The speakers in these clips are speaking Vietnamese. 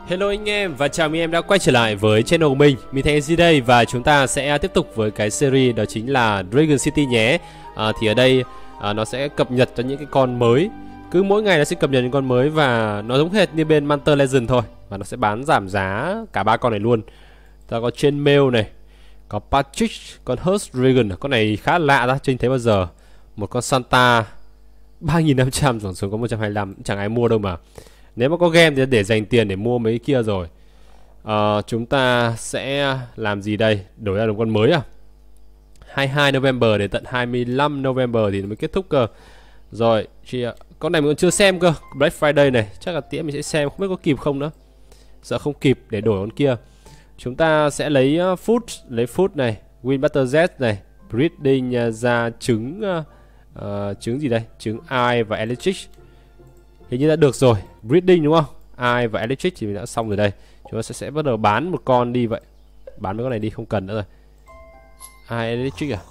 Hello anh em và chào mừng em đã quay trở lại với channel của mình. Mình Thành G đây và chúng ta sẽ tiếp tục với cái series đó chính là Dragon City nhé. Thì ở đây nó sẽ cập nhật cho những cái con mới. Cứ mỗi ngày nó sẽ cập nhật những con mới và nó giống hệt như bên Monster Legend thôi. Và nó sẽ bán giảm giá cả ba con này luôn. Ta có Chainmail này, có Patrick, con Hearth Dragon. Con này khá lạ ra, chưa thấy bao giờ. Một con Santa 3.500 tổng số có 125, chẳng ai mua đâu mà. Nếu mà có game thì để dành tiền để mua mấy kia rồi. Chúng ta sẽ làm gì đây? Đổi ra một con mới à? 22 November đến tận 25 November thì nó mới kết thúc cơ. Rồi, con này mình còn chưa xem cơ. Black Friday này, chắc là tía mình sẽ xem, không biết có kịp không nữa. Sợ không kịp để đổi con kia. Chúng ta sẽ lấy food này, Win Battle Z này, breeding ra trứng trứng gì đây? Trứng Eye và Electric. Hình như đã được rồi, breeding đúng không? Eye và Electric thì mình đã xong rồi đây. Chúng ta sẽ bắt đầu bán một con đi vậy. Bán mấy con này đi, không cần nữa rồi. Eye Electric à?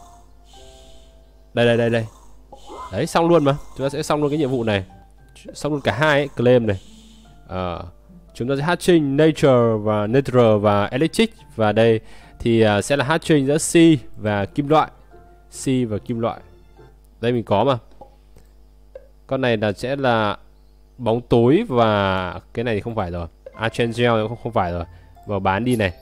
Đây. Đấy, xong luôn mà. Chúng ta sẽ xong luôn cái nhiệm vụ này. Xong luôn cả hai ấy, claim này. Chúng ta sẽ hatching Nature và Electric. Và đây thì sẽ là hatching giữa C và kim loại. C và kim loại. Đây mình có mà. Con này là sẽ là bóng tối và cái này thì không phải rồi. Archangel không phải rồi. Vào bán đi này.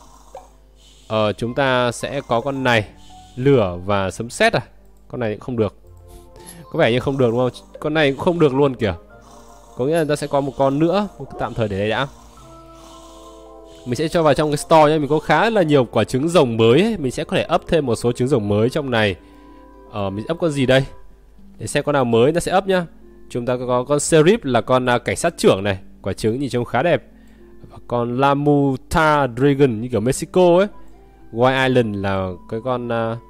Chúng ta sẽ có con này, lửa và sấm sét à? Con này cũng không được. Có vẻ như không được đúng không? Con này cũng không được luôn kìa. Có nghĩa là ta sẽ có một con nữa. Tạm thời để đây đã. Mình sẽ cho vào trong cái store nhé. Mình có khá là nhiều quả trứng rồng mới ấy. Mình sẽ có thể up thêm một số trứng rồng mới trong này. Mình up con gì đây? Để xem con nào mới ta sẽ up nhá. Chúng ta có con Sheriff là con cảnh sát trưởng này. Quả trứng nhìn trông khá đẹp. Và con Lamuta Dragon như kiểu Mexico ấy. White Island là cái con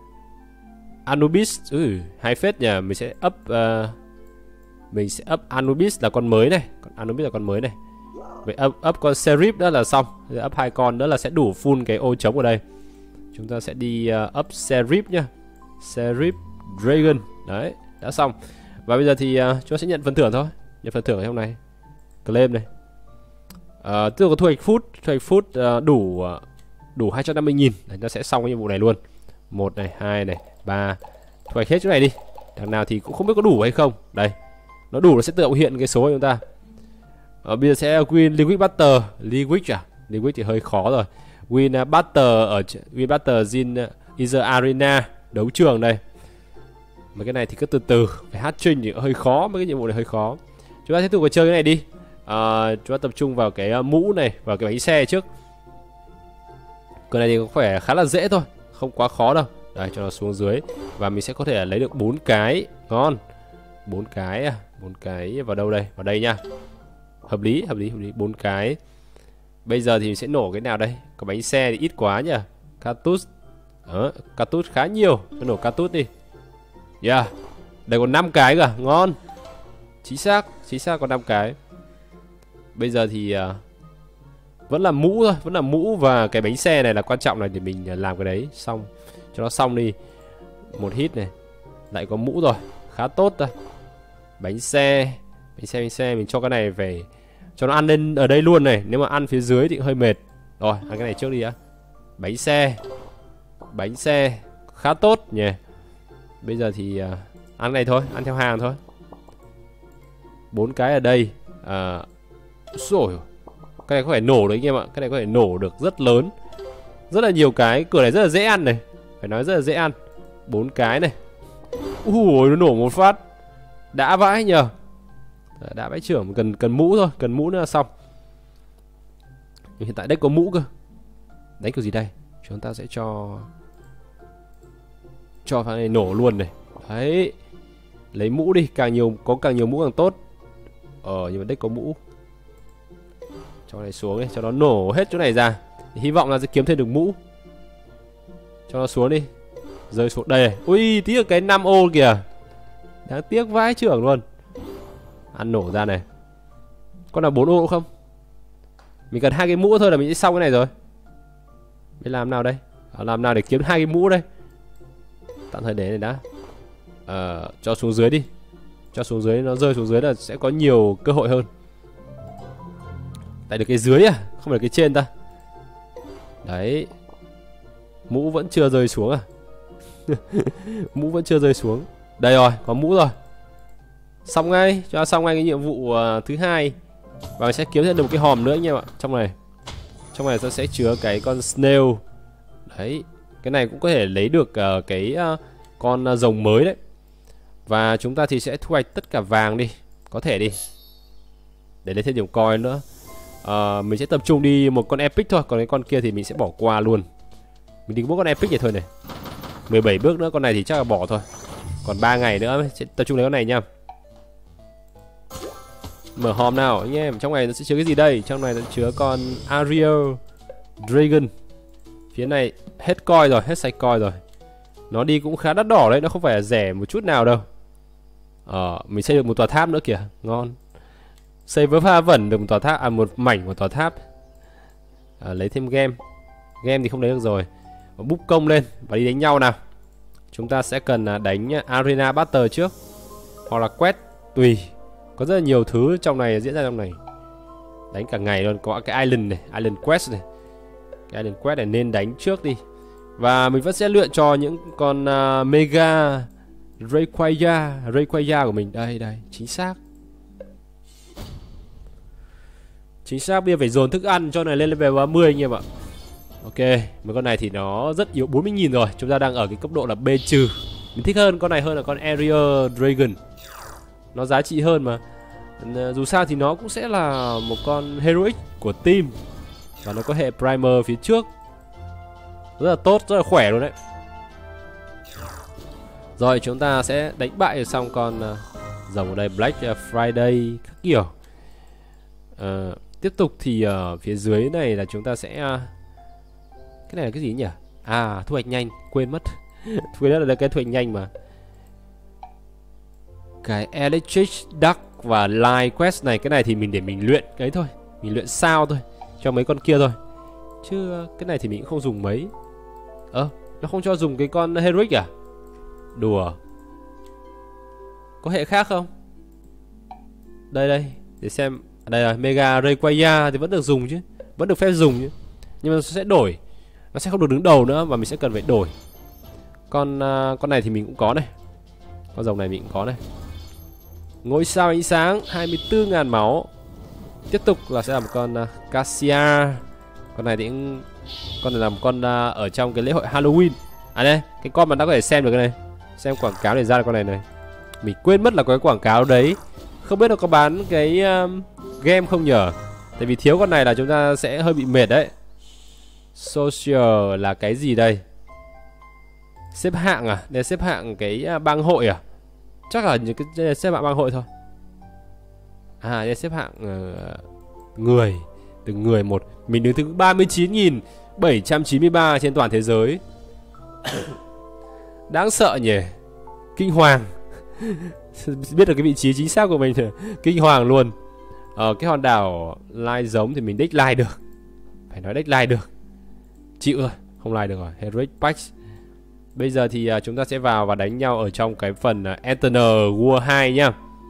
Anubis. Hay phết nhỉ. Mình sẽ up Anubis là con mới này. Con Anubis là con mới này. Vậy up con Sheriff đó là xong. Up hai con đó là sẽ đủ full cái ô trống ở đây. Chúng ta sẽ đi up Sheriff nhá. Sheriff Dragon. Đấy, đã xong. Và bây giờ thì chúng ta sẽ nhận phần thưởng thôi. Nhận phần thưởng ở trong này. Claim này. Tức là có thu hoạch food đủ 250.000. Chúng ta sẽ xong cái nhiệm vụ này luôn. 1 này, 2 này, 3. Thu hoạch hết chỗ này đi. Đằng nào thì cũng không biết có đủ hay không. Đây. Nó đủ nó sẽ tự động hiện cái số của chúng ta. Bây giờ sẽ win Liquid Battle. Liquid thì hơi khó rồi. Win Battle in the Arena. Đấu trường đây. Mấy cái này thì cứ từ từ. Phải hatching thì hơi khó. Mấy cái nhiệm vụ này hơi khó. Chúng ta tiếp tục vào chơi cái này đi. Chúng ta tập trung vào cái mũ này. Vào cái bánh xe trước. Cái này thì có vẻ khá là dễ thôi. Không quá khó đâu. Đây cho nó xuống dưới. Và mình sẽ có thể lấy được 4 cái. Ngon. 4 cái à. 4 cái vào đâu đây? Vào đây nha. Hợp lý. 4 cái. Bây giờ thì mình sẽ nổ cái nào đây? Có bánh xe thì ít quá nhỉ. Cactus. Cactus khá nhiều. Tôi nổ cactus đi. Yeah. Đây còn 5 cái cả. Ngon. Chính xác còn 5 cái. Bây giờ thì vẫn là mũ thôi. Vẫn là mũ và cái bánh xe này là quan trọng này. Để mình làm cái đấy xong. Cho nó xong đi. Một hit này. Lại có mũ rồi. Khá tốt ta. Bánh xe. Mình cho cái này về cho nó ăn lên ở đây luôn này. Nếu mà ăn phía dưới thì hơi mệt. Rồi ăn cái này trước đi á. Bánh xe khá tốt nhỉ. Bây giờ thì ăn này thôi. Ăn theo hàng thôi. 4 cái ở đây. Rồi. Cái này có thể nổ đấy anh em ạ. Cái này có thể nổ được rất lớn. Rất là nhiều cái. Cửa này rất là dễ ăn này. Phải nói rất là dễ ăn. 4 cái này. Nó nổ một phát. Đã vãi nhờ. Đã vãi trưởng. Cần mũ thôi. Cần mũ nữa là xong. Nhưng hiện tại đây có mũ cơ. Đấy kiểu gì đây? Chúng ta sẽ cho pha này nổ luôn này. Đấy. Lấy mũ đi. Càng nhiều mũ càng tốt. Nhưng mà đây có mũ. Cho này xuống đi. Cho nó nổ hết chỗ này ra. Hy vọng là sẽ kiếm thêm được mũ. Cho nó xuống đi. Rơi xuống đây này. Ui tí ở cái 5 ô kìa. Đáng tiếc vãi trưởng luôn. Ăn nổ ra này. Con nào 4 ô không? Mình cần 2 cái mũ thôi là mình sẽ xong cái này rồi. Mình làm nào đây? Làm nào để kiếm 2 cái mũ đây? Tạm thời để này đã. Cho xuống dưới đi. Cho xuống dưới, nó rơi xuống dưới là sẽ có nhiều cơ hội hơn. Tại được cái dưới à, không phải cái trên ta. Đấy. Mũ vẫn chưa rơi xuống à? Mũ vẫn chưa rơi xuống. Đây rồi, có mũ rồi. Xong ngay, cho xong ngay cái nhiệm vụ thứ hai. Và mình sẽ kiếm thêm được một cái hòm nữa anh em ạ. Trong này tôi sẽ chứa cái con snail. Đấy, cái này cũng có thể lấy được cái con rồng mới đấy. Và chúng ta thì sẽ thu hoạch tất cả vàng đi, có thể đi, để lấy thêm điểm coin nữa. Mình sẽ tập trung đi một con epic thôi, còn cái con kia thì mình sẽ bỏ qua luôn. Mình đi mỗi con epic vậy thôi này. 17 bước nữa, con này thì chắc là bỏ thôi. Còn 3 ngày nữa sẽ tập trung lấy con này nha. Mở hòm nào anh em. Trong này nó sẽ chứa cái gì đây? Trong này nó chứa con Ariel Dragon. Phía này hết coin rồi, hết sạch coin rồi. Nó đi cũng khá đắt đỏ đấy, nó không phải là rẻ một chút nào đâu. Mình xây được một tòa tháp nữa kìa, ngon. Xây với pha vẩn được một tòa tháp, một mảnh của tòa tháp. Lấy thêm game. Game thì không lấy được rồi. Búc công lên và đi đánh nhau nào. Chúng ta sẽ cần đánh Arena Battle trước, hoặc là quest, tùy. Có rất là nhiều thứ trong này diễn ra trong này. Đánh cả ngày luôn, có cái Island này, Island Quest này. Cái Island Quest này nên đánh trước đi. Và mình vẫn sẽ lựa cho những con Mega Rayquaza của mình. Đây, chính xác. Chính xác, bây giờ phải dồn thức ăn cho này lên level 30 anh em ạ. Ok, mấy con này thì nó rất yếu, 40.000 rồi. Chúng ta đang ở cái cấp độ là B trừ. Mình thích hơn con này hơn là con Ariel Dragon. Nó giá trị hơn mà. Dù sao thì nó cũng sẽ là một con heroic của team. Và nó có hệ primer phía trước. Rất là tốt, rất là khỏe luôn đấy. Rồi chúng ta sẽ đánh bại xong con rồng ở đây, Black Friday các kiểu. Tiếp tục thì ở phía dưới này là chúng ta sẽ cái này là cái gì nhỉ? Thu hoạch nhanh, quên mất. Quên mất là cái thu hoạch nhanh mà. Cái Electric Duck và Light Quest này, cái này thì mình để mình luyện cái thôi, mình luyện sao thôi cho mấy con kia thôi. Chứ cái này thì mình cũng không dùng mấy. Nó không cho dùng cái con Heroic à? Đùa. Có hệ khác không? Đây, để xem. Đây là Mega Rayquaza thì vẫn được dùng chứ, vẫn được phép dùng chứ. Nhưng mà nó sẽ đổi. Nó sẽ không được đứng đầu nữa, và mình sẽ cần phải đổi. Con này thì mình cũng có này. Con rồng này mình cũng có này. Ngôi sao ánh sáng 24.000 máu. Tiếp tục là sẽ là một con Cassia. Con này thì con này là một con ở trong cái lễ hội Halloween. Đây, cái con mà đã có thể xem được cái này. Xem quảng cáo để ra được con này này. Mình quên mất là có cái quảng cáo đấy. Không biết nó có bán cái game không nhở. Tại vì thiếu con này là chúng ta sẽ hơi bị mệt đấy. Social là cái gì đây? Xếp hạng à? Đây xếp hạng cái bang hội à? Chắc là những cái xếp hạng bang hội thôi. Đây xếp hạng người. Từng người một. Mình đứng thứ 39.793 trên toàn thế giới. Đáng sợ nhỉ. Kinh hoàng. Biết được cái vị trí chính xác của mình thì kinh hoàng luôn. Cái hòn đảo like giống thì mình deadline được. Phải nói deadline được. Chịu rồi, không like được rồi. Heroic Patch. Bây giờ thì chúng ta sẽ vào và đánh nhau ở trong cái phần Eternal War 2 nhá.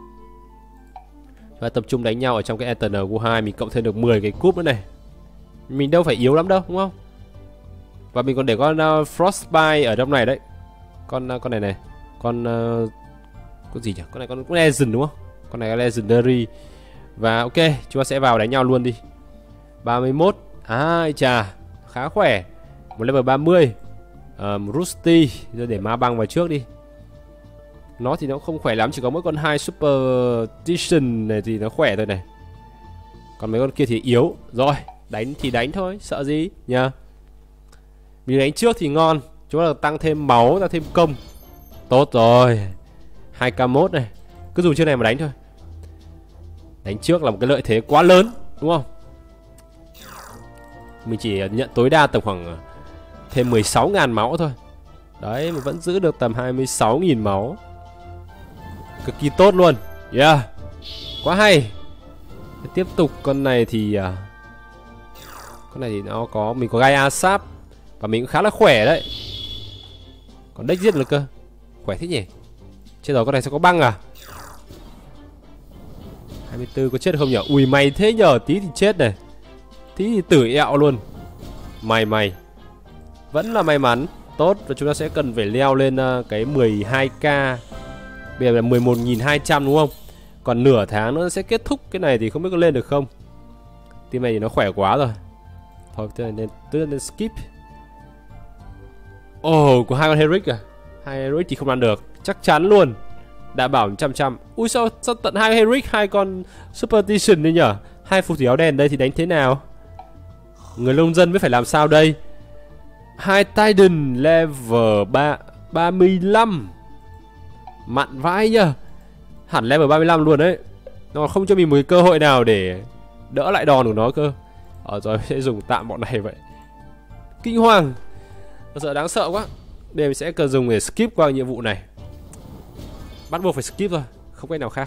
Và tập trung đánh nhau ở trong cái Eternal War 2. Mình cộng thêm được 10 cái cúp nữa này. Mình đâu phải yếu lắm đâu, đúng không? Và mình còn để con Frostbite ở trong này đấy. Con này này. Con gì nhỉ? Con này con Legend đúng không? Con này là Legendary. Và ok, chúng ta sẽ vào đánh nhau luôn đi. 31. Chà, khá khỏe. Một level 30. Rusty, giờ để ma băng vào trước đi. Nó thì nó không khỏe lắm, chỉ có mỗi con 2 Superstition này thì nó khỏe thôi này. Còn mấy con kia thì yếu. Rồi, đánh thì đánh thôi, sợ gì nha. Mình đánh trước thì ngon. Chúng ta tăng thêm máu, tăng thêm công. Tốt rồi. 2k1 này. Cứ dùng chiêu này mà đánh thôi. Đánh trước là một cái lợi thế quá lớn, đúng không? Mình chỉ nhận tối đa tầm khoảng thêm 16.000 máu thôi. Đấy, mà vẫn giữ được tầm 26.000 máu. Cực kỳ tốt luôn. Yeah, quá hay. Tiếp tục con này thì nó có, mình có Gaia Sap. Và mình cũng khá là khỏe đấy. Còn deck giết được cơ. Khỏe thế nhỉ. Chết rồi, con này sẽ có băng à? 24 có chết được không nhỉ? Ui may thế nhờ, tí thì chết này. thì tử ẹo luôn. Mày vẫn là may mắn. Tốt, và chúng ta sẽ cần phải leo lên cái 12k. Bây giờ là 11.200 đúng không? Còn nửa tháng nữa sẽ kết thúc cái này thì không biết có lên được không. Team này thì nó khỏe quá rồi. Thôi nên skip. Có 2 con Herrick à? 2 Herrick thì không ăn được, chắc chắn luôn. Đã bảo 100. Ui sao tận 2 Herrick, 2 con Superstition đấy nhở? 2 phù thủy áo đen đây thì đánh thế nào? Người nông dân mới phải làm sao đây? 2 Titan level 35. Mặn vãi nhá. Hẳn level 35 luôn đấy. Nó không cho mình một cái cơ hội nào để đỡ lại đòn của nó cơ. Rồi sẽ dùng tạm bọn này vậy. Kinh hoàng. Thật sự đáng sợ quá. Đây mình sẽ cần dùng để skip qua nhiệm vụ này. Bắt buộc phải skip thôi, không cách nào khác.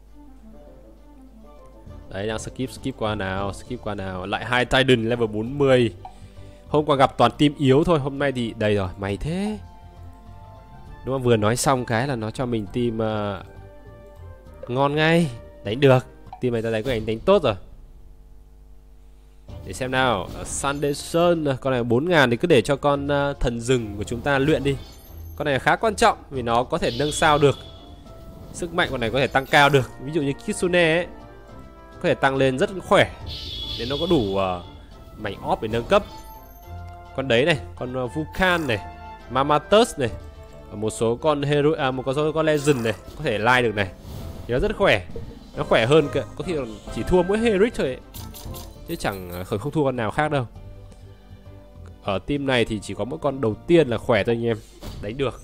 Đấy, đang skip qua nào. Lại 2 Titan level 40. Hôm qua gặp toàn team yếu thôi, hôm nay thì đầy rồi. Mày thế. Đúng không? Vừa nói xong cái là nó cho mình team ngon ngay. Đánh được. Team này ta đánh có đánh tốt rồi. Để xem nào. Sunday Sun. Con này 4.000 thì cứ để cho con thần rừng của chúng ta luyện đi. Con này khá quan trọng vì nó có thể nâng sao được. Sức mạnh con này có thể tăng cao được. Ví dụ như Kitsune ấy, có thể tăng lên rất khỏe. Nên nó có đủ mảnh óp để nâng cấp. Con đấy này, con Vulcan này, Mamatus này, một số con hero, một số con Legend này có thể like được này. Thì nó rất khỏe. Nó khỏe hơn kìa. Có khi chỉ thua mỗi Herrick thôi ấy. Chứ không thua con nào khác đâu. Ở team này thì chỉ có mỗi con đầu tiên là khỏe thôi anh em. Đánh được.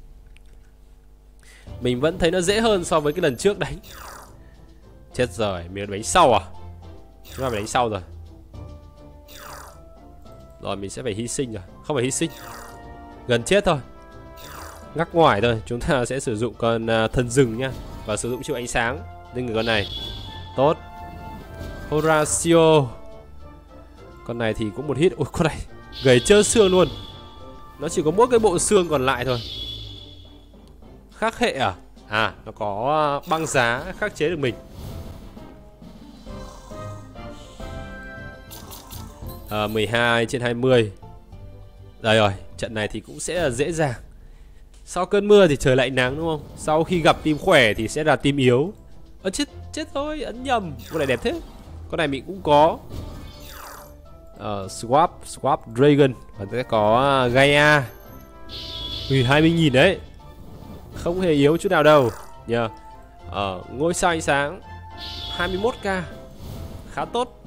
Mình vẫn thấy nó dễ hơn so với cái lần trước đánh. Chết rồi, mình đánh sau à? Chúng ta phải đánh sau rồi. Rồi mình sẽ phải hy sinh rồi. Không phải hy sinh, gần chết thôi. Ngắc ngoài thôi. Chúng ta sẽ sử dụng con thần rừng nhá. Và sử dụng chiêu ánh sáng lên người con này. Tốt. Horatio. Con này thì cũng một hit. Ui, con này gầy trơ xương luôn. Nó chỉ có mỗi cái bộ xương còn lại thôi. Khắc hệ à? À, nó có băng giá khắc chế được mình. 12/20. Đây rồi, trận này thì cũng sẽ là dễ dàng. Sau cơn mưa thì trời lại nắng đúng không? Sau khi gặp team khỏe thì sẽ là team yếu. Chết thôi, ấn nhầm. Con này đẹp thế. Con này mình cũng có. Swap Dragon. Và sẽ có Gaia. 20.000 đấy. Không hề yếu chút nào đâu nhờ. Ngôi sao ánh sáng 21k. Khá tốt.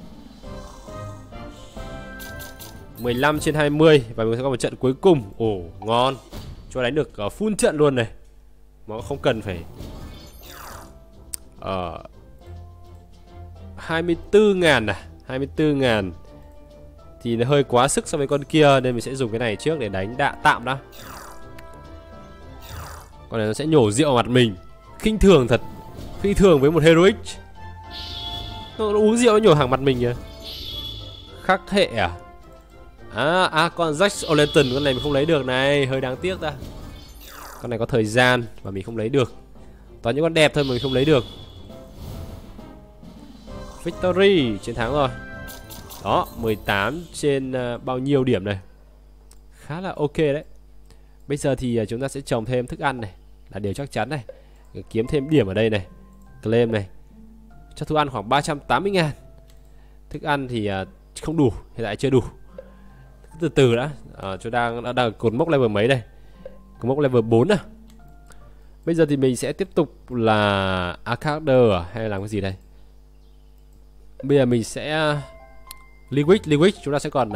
15/20. Và mình sẽ có một trận cuối cùng. Ồ, ngon. Cho đánh được full trận luôn này. Mà không cần phải 24.000 à? 24.000 thì nó hơi quá sức so với con kia. Nên mình sẽ dùng cái này trước để đánh tạm đã. Con này nó sẽ nhổ rượu vào mặt mình. Khinh thường thật. Khinh thường với một heroic. Nó uống rượu nó nhổ hàng mặt mình kìa. Khắc hệ à? Con Jax O'Lantern. Con này mình không lấy được này. Hơi đáng tiếc ta. Con này có thời gian và mình không lấy được. Toàn những con đẹp thôi mà mình không lấy được. Victory. Chiến thắng rồi. Đó, 18 trên bao nhiêu điểm này. Khá là ok đấy. Bây giờ thì chúng ta sẽ trồng thêm thức ăn này. Là điều chắc chắn này. Kiếm thêm điểm ở đây này. Claim này. Cho thức ăn khoảng 380.000. Thức ăn thì không đủ. Hiện tại chưa đủ. Từ từ đã. Chúng đang ở cột mốc level mấy đây? Cột mốc level 4 à? Bây giờ thì mình sẽ tiếp tục là Arcader à? Hay làm cái gì đây? Bây giờ mình sẽ Liquid chúng ta sẽ còn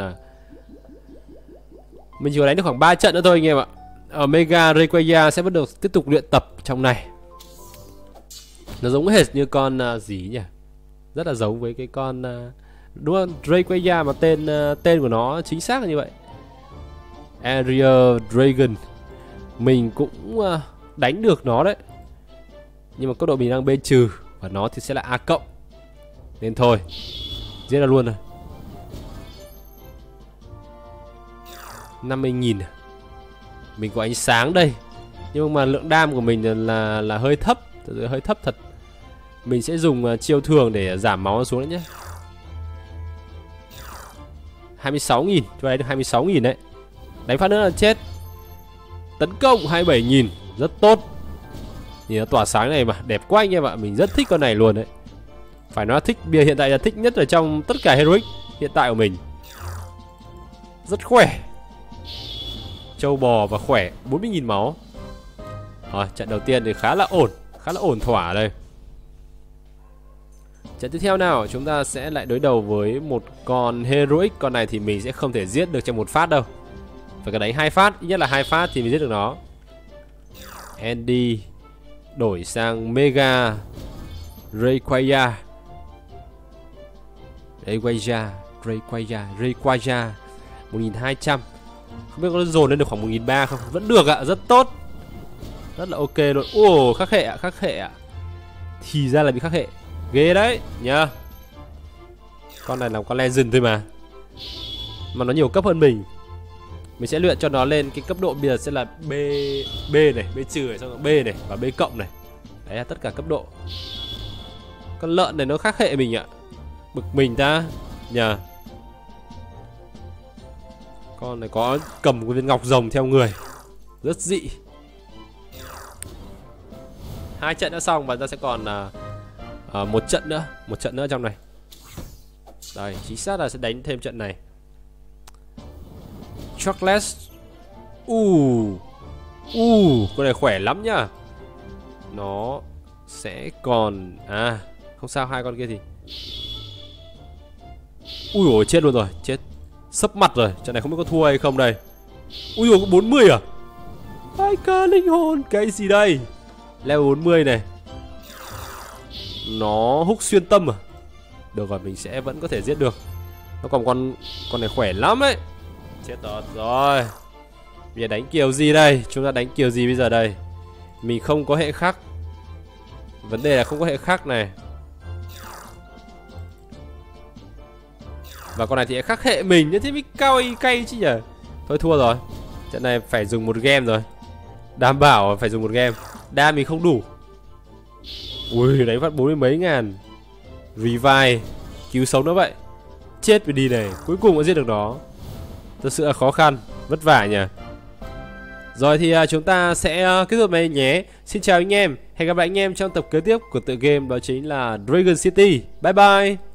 mình chỉ có đánh được khoảng 3 trận nữa thôi anh em ạ. Ở Mega Rayquaza sẽ bắt đầu tiếp tục luyện tập trong này. Nó giống hệt như con gì nhỉ? Rất là giống với cái con đúng không? Rayquaza mà tên của nó chính xác là như vậy. Area Dragon. Mình cũng đánh được nó đấy. Nhưng mà cấp độ mình đang B trừ. Và nó thì sẽ là A cộng. Nên thôi, giết ra luôn rồi. 50.000. Mình có ánh sáng đây. Nhưng mà lượng đam của mình là hơi thấp. Thật sự hơi thấp thật. Mình sẽ dùng chiêu thường để giảm máu xuống đấy nhé. 26.000, cho đấy được 26.000 đấy. Đánh phát nữa là chết. Tấn công 27.000, rất tốt. Nhìn nó tỏa sáng này mà, đẹp quá anh em ạ. Mình rất thích con này luôn đấy. Phải nói thích, bia hiện tại là thích nhất ở trong tất cả Heroic hiện tại của mình. Rất khỏe. Trâu bò và khỏe, 40.000 máu. Rồi, trận đầu tiên thì khá là ổn thỏa đây. Trận tiếp theo nào, chúng ta sẽ lại đối đầu với một con Heroic. Con này thì mình sẽ không thể giết được trong một phát đâu. Phải cần đánh 2 phát, ít nhất là 2 phát thì mình giết được nó. Andy đổi sang Mega Rayquaza. Rayquaza 1200. Không biết có dồn lên được khoảng 1300 không? Vẫn được ạ, rất tốt. Rất là ok luôn. Ồ, khắc hệ ạ. Thì ra là bị khắc hệ. Ghê đấy nhá. Con này là con legend thôi mà nó nhiều cấp hơn mình. Mình sẽ luyện cho nó lên cái cấp độ bây giờ sẽ là B này, B trừ này, xong rồi B này và B cộng này. Đấy là tất cả cấp độ. Con lợn này nó khắc hệ mình ạ. Bực mình ta nhờ. Con này có cầm một viên ngọc rồng theo người, rất dị. 2 trận đã xong và ta sẽ còn một trận nữa trong này. Đây, chính xác là sẽ đánh thêm trận này. Chocolate. Con này khỏe lắm nhá. Nó sẽ còn không sao, 2 con kia thì ui ôi, chết luôn rồi, chết sấp mặt rồi. Trận này không biết có thua hay không đây. Ui ôi, có 40 à? 2k linh hồn, cái gì đây? Level 40 này. Nó húc xuyên tâm à? Được rồi, mình sẽ vẫn có thể giết được. Nó còn con này khỏe lắm ấy. Chết rồi. Bây giờ đánh kiểu gì đây? Chúng ta đánh kiểu gì bây giờ đây? Mình không có hệ khắc. Vấn đề là không có hệ khắc này. Và con này thì khắc hệ mình, như thế mới cay chứ nhỉ. Thôi thua rồi. Trận này phải dùng một game rồi. Đảm bảo phải dùng một game. Đam mình không đủ. Ui, đánh phát 40 mấy ngàn. Revive, cứu sống nó vậy. Chết vì đi này, cuối cùng cũng giết được nó. Thật sự là khó khăn, vất vả nhỉ. Rồi thì chúng ta sẽ kết thúc này nhé. Xin chào anh em, hẹn gặp lại anh em trong tập kế tiếp của tựa game đó chính là Dragon City. Bye bye.